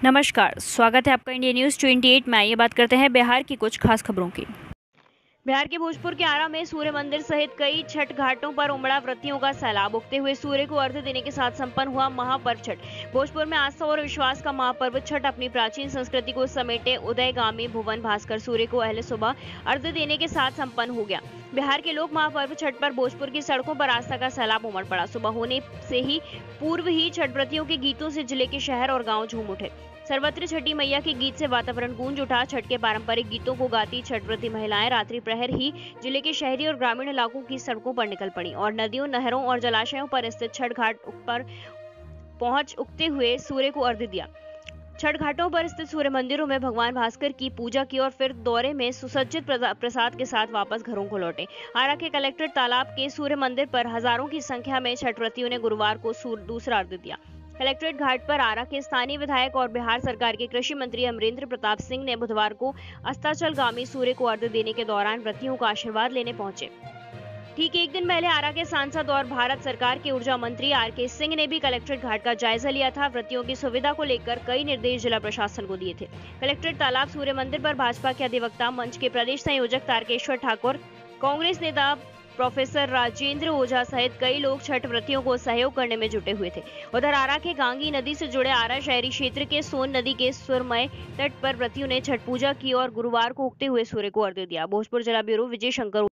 नमस्कार, स्वागत है आपका इंडिया न्यूज़ 28 में। आइए बात करते हैं बिहार की कुछ खास खबरों की। बिहार के भोजपुर के आरा में सूर्य मंदिर सहित कई छठ घाटों पर उमड़ा व्रतियों का सैलाब। उगते हुए सूर्य को अर्घ्य देने के साथ संपन्न हुआ महापर्व छठ। भोजपुर में आस्था और विश्वास का महापर्व छठ अपनी प्राचीन संस्कृति को समेटे उदयगामी भुवन भास्कर सूर्य को अहले सुबह अर्घ्य देने के साथ संपन्न हो गया। बिहार के लोक महापर्व छठ पर भोजपुर की सड़कों पर आस्था का सैलाब उमड़ पड़ा। सुबह होने से ही पूर्व ही छठ व्रतियों के गीतों से जिले के शहर और गाँव झूम उठे। सर्वत्र छठी मैया के गीत से वातावरण गूंज उठा। छठ के पारंपरिक गीतों को गाती छठ व्रती महिलाएं रात्रि प्रहर ही जिले के शहरी और ग्रामीण इलाकों की सड़कों पर निकल पड़ी और नदियों, नहरों और जलाशयों पर स्थित छठ घाट पर पहुंच उगते हुए सूर्य को अर्घ्य दिया। छठ घाटों पर स्थित सूर्य मंदिरों में भगवान भास्कर की पूजा की और फिर दौरे में सुसज्जित प्रसाद के साथ वापस घरों को लौटे। आरा के कलेक्ट्रेट तालाब के सूर्य मंदिर पर हजारों की संख्या में छठ व्रतियों ने गुरुवार को दूसरा अर्घ्य दिया। कलेक्ट्रेट घाट पर आरा के स्थानीय विधायक और बिहार सरकार के कृषि मंत्री अमरेंद्र प्रताप सिंह ने बुधवार को अस्ताचलगामी सूर्य को अर्घ्य देने के दौरान व्रतियों का आशीर्वाद लेने पहुंचे। ठीक एक दिन पहले आरा के सांसद और भारत सरकार के ऊर्जा मंत्री आर.के. सिंह ने भी कलेक्ट्रेट घाट का जायजा लिया था। व्रतियों की सुविधा को लेकर कई निर्देश जिला प्रशासन को दिए थे। कलेक्ट्रेट तालाब सूर्य मंदिर पर भाजपा के अधिवक्ता मंच के प्रदेश संयोजक तारकेश्वर ठाकुर, कांग्रेस नेता प्रोफेसर राजेंद्र ओझा सहित कई लोग छठ व्रतियों को सहयोग करने में जुटे हुए थे। उधर आरा के गांगी नदी से जुड़े आरा शहरी क्षेत्र के सोन नदी के सुरमय तट पर व्रतियों ने छठ पूजा की और गुरुवार को उगते हुए सूर्य को अर्घ्य दिया। भोजपुर जिला ब्यूरो विजय शंकर।